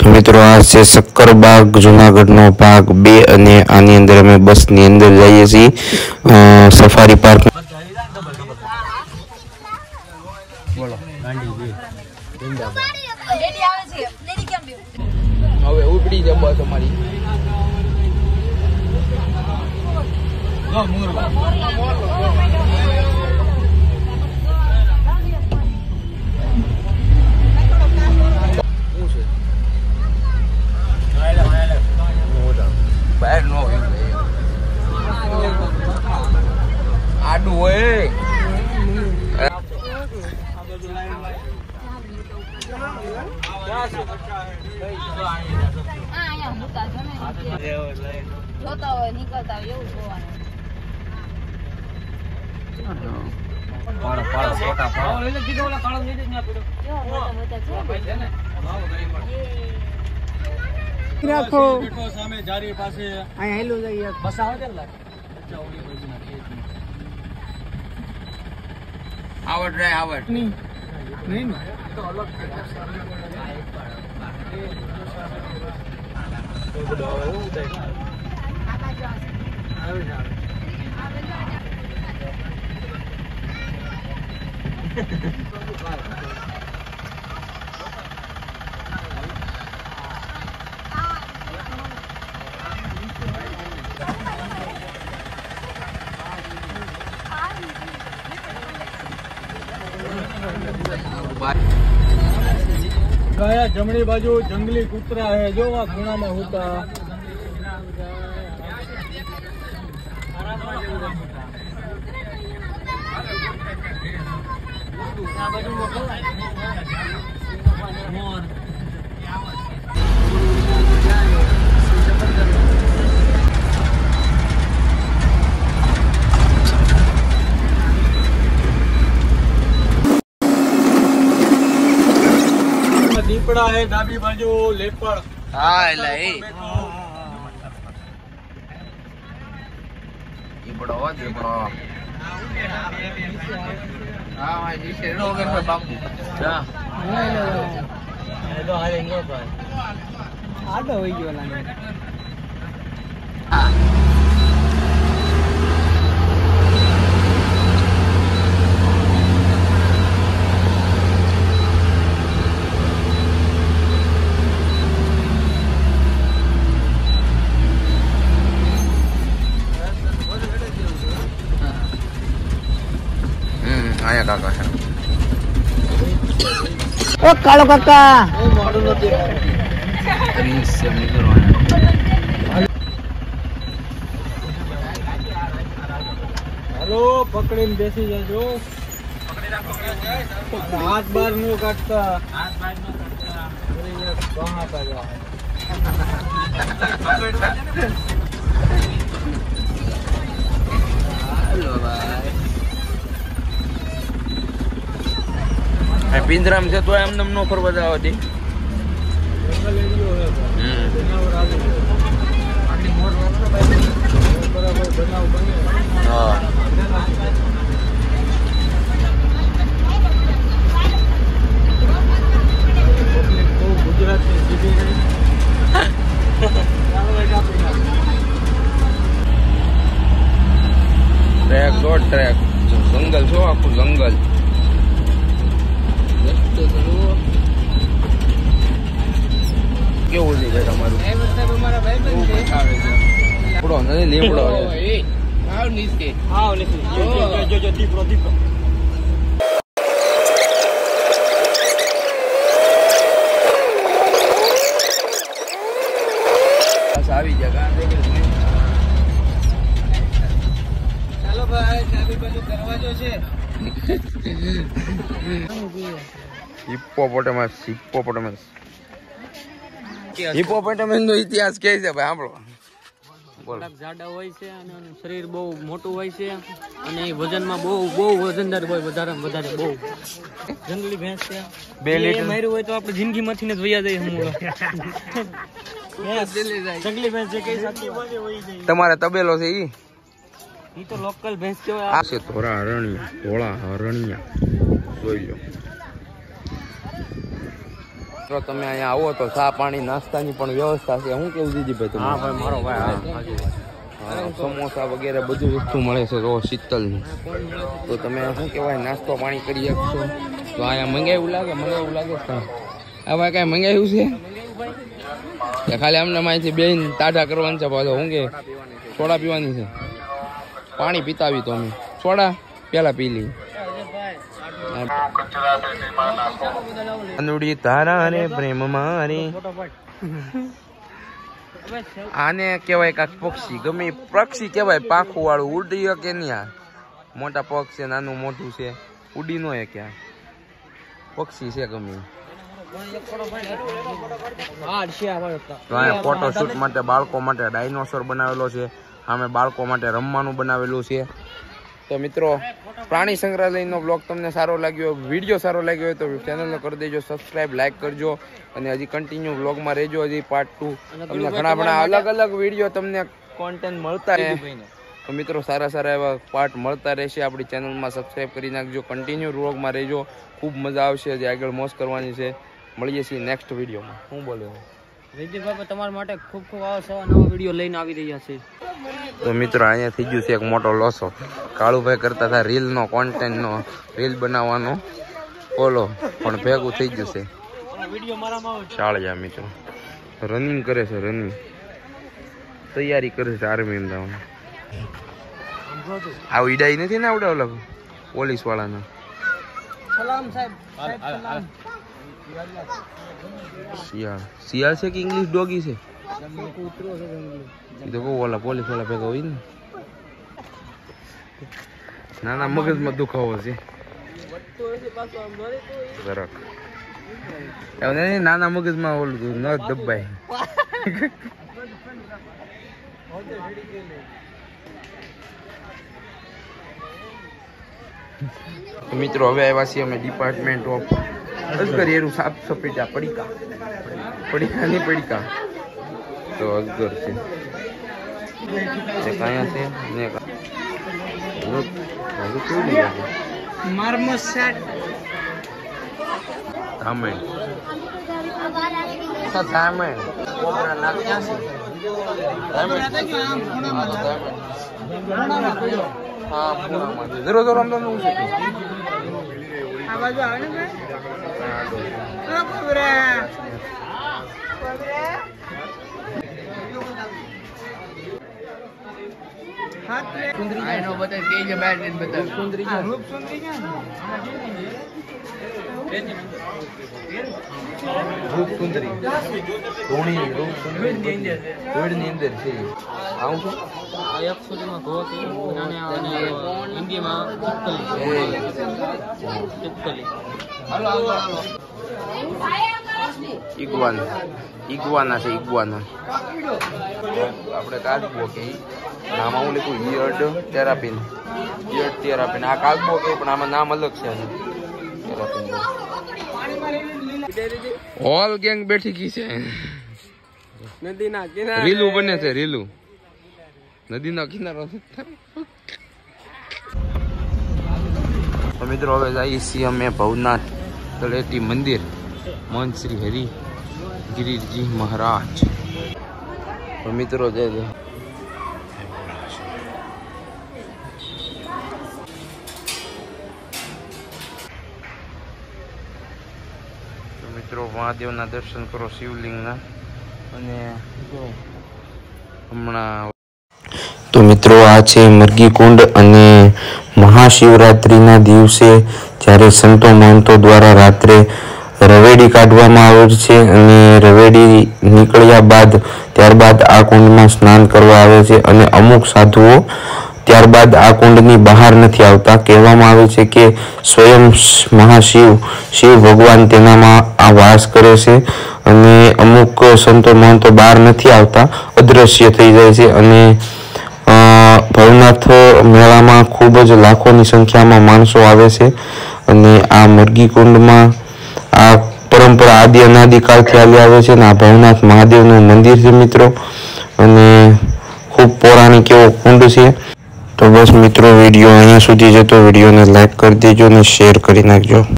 મિત્રો આ છે શક્કરબાગ જુનાગઢનો ભાગ 2 અને આની અંદર અમે બસની અંદર જઈએ છીએ સફારી પાર્ક. હવે ઉપડી જાય બસ અમારી. બહાર નો આડું હોય જોતા હોય નીકળતા હોય એવું જોવાનું. રાખો સામે જારી પાસે અહીં હેલું જઈએ બસ આવે છે આવડ રે આવડ નહીં નહીં તો અલગ गया जमणी बाजू जंगली कुतरा है जो वहाँ खूणा में होता. દીપડા है डाबी बाजू लेपड़. હા એટલે એ દીપડો હો દીપડો. હા માજી શેરો કે બાપુ હા તો હાલે નો ભાઈ આડો હોઈ ગયો લાગે. આયા કાકા છે. ઓ કાળો કાકા ઓ મોડું નથી 30 છે નીકળવાના. હાલો પકડીને બેસી જજો. હાથ બાર નો કાઢતા. હાલો ભાઈ પિંજરામ છે તો એમને નો ફરવા જવા દે. ટ્રેક દોડ ટ્રેક જંગલ છો આખું જંગલ. કેવું છે ભાઈ તમારું? લીમડો નથી લીમડો આવી જાય. ચાલો ભાઈ ચાલી બાજુ દરવાજો છે. હિપ્પોપોટેમસ નો ઇતિહાસ કે છે ભાઈ સાંભળો. જાડા હોય છે અને શરીર બહુ મોટું હોય છે અને વજનમાં બહુ વજનદાર હોય. વધારે બહુ જંગલી ભેંસ છે. 2 લીટર માર્યું હોય તો આપણે જિંદગી માંથી જ વયા જાય. જંગલી ભેંસ જે કઈ સાચી તમારે તબેલો છે ઈ તો લોકલ ભેંસ કેવાય. આ છે ધોળા હરણિયા જોઈ લો. તો તમે અહીંયા આવો તો ચા પાણી નાસ્તાની પણ વ્યવસ્થા છે. શું કેવું દીદીભાઈ તમે? હા ભાઈ મારો ભાઈ સમોસા વગેરે બધું વસ્તુ મળે છે તો શીતલની. તો તમે શું કહેવાય નાસ્તો પાણી કરી શકશો. તો અહીંયા મંગાવ્યું લાગે છે. આ ભાઈ કાંઈ મંગાવ્યું છે કે ખાલી અમને માહિતી બેન તાજા કરવાની છે? પાછો શું કે સોડા પીવાની છે? પાણી પીતાવી તો અમે સોડા પેલા પી લઈ. અનુડી તારા રે પ્રેમ મારી. આને કહેવાય કાંક પક્ષી. ગમે પક્ષી કહેવાય પાંખું વાળું. ઉડી કે નહીં? મોટા પગ છે, નાનું મોટું છે, ઉડી નો ક્યાં પક્ષી છે ગમે. ફોટો શૂટ માટે બાળકો માટે ડાયનોસોર બનાવેલો છે. સામે બાળકો માટે રમવાનું બનાવેલું છે. તો મિત્રો પ્રાણી સંગ્રહાલયનો બ્લોગ તમને સારો લાગ્યો, વિડીયો સારો લાગ્યો હોય તો ચેનલને કરી દેજો સબસ્ક્રાઈબ, લાઈક કરજો અને હજી કન્ટિન્યુ બ્લોગમાં રહેજો. હજી પાર્ટ 2 તમને ઘણા અલગ અલગ વિડીયો તમને કોન્ટેન્ટ મળતા રહે. તો મિત્રો સારા એવા પાર્ટ મળતા રહેશે. આપણી ચેનલમાં સબસ્ક્રાઈબ કરી નાખજો, કન્ટિન્યુ બ્લોગમાં રહેજો. ખૂબ મજા આવશે. હજી આગળ મોજ કરવાની છે. મળીએ છીએ નેક્સ્ટ વિડીયોમાં. હું બોલ્યો વિજયભાઈ તમારા માટે ખૂબ નવા વિડીયો લઈને આવી રહ્યા છે. તો મિત્રો અહીંયા થઈ ગયું છે એક મોટો લોસો. કાળુભાઈ કરતા હતા રીલનો કોન્ટેન્ટનો, રીલ બનાવવાનો ફોલો, પણ ભેગું થઈ ગયું છે. ચાળ્યા મિત્રો રનિંગ કરે છે, રનિંગ તૈયારી કરે છે આર્મી જવાનું. આ ઈડાઈ નથી ને આવડે ઓલા પોલીસ વાળાના. શિયાળ છે કે ઇંગ્લિશ ડોગી છે? એ તો કહું ઓલા પોલીસ વાળા ભેગા હોય ને. નાના મગજમાં દુખાવો છે જરાક. નાના મગજમાં ઓલું ન દબાય. મિત્રો હવે આવ્યા છીએ અમે ડિપાર્ટમેન્ટ ઓફ અસગર એરું સાફ સફેટા પડીકા નહીં પડીકા. તો અસગર છે એક અહીંયા છે ને એક રૂપસુંદરી ધોળની અંદર છે. આવું છું ઈગવાના છે. ઈગવાના આપણે કાચબો કે આમાં હું લખું ઈયર્ડ થેરાપીન. આ કાચબો કે પણ આમાં નામ અલગ છે. ઓલ ગેંગ બેઠી ગઈ છે નદીના કિનારે. રીલું બને છે, રીલું નદીનો કિનારો. તો મિત્રો હવે જઈએ છીએ અમે ભવનાથ તળેટી મંદિર, મહંત શ્રી હરિ ગિરિજી મહારાજ. તો મિત્રો જય જય. મિત્રો મહાદેવના દર્શન કરો, શિવલિંગના. અને હમણાં તો મિત્રો આ છે મરઘી કુંડ અને મહાશિવરાત્રિના દિવસે જ્યારે સંતો મહંતો દ્વારા રાત્રે રવેડી કાઢવામાં આવે છે અને રવેડી નીકળ્યા બાદ ત્યારબાદ આ કુંડમાં સ્નાન કરવા આવે છે અને અમુક સાધુઓ ત્યારબાદ આ કુંડની બહાર નથી આવતા. કહેવામાં આવે છે કે સ્વયં શિવ ભગવાન તેનામાં આ વાસ કરે છે અને અમુક સંતો મહંતો બહાર નથી આવતા, અદ્રશ્ય થઈ જાય છે. અને ભવનાથ મેળામાં ખૂબ જ લાખોની સંખ્યામાં માણસો આવે છે અને આ મરઘી કુંડમાં આ પરંપરા આદિ અનાદિકાળથી ચાલી આવે છે અને આ ભવનાથ મહાદેવનું મંદિર છે મિત્રો, અને ખૂબ પૌરાણિક એવો કુંડ છે. તો બસ મિત્રો વિડીયો અહીંયા સુધી જતો. વિડીયોને લાઈક કરી દેજો અને શેર કરી નાખજો.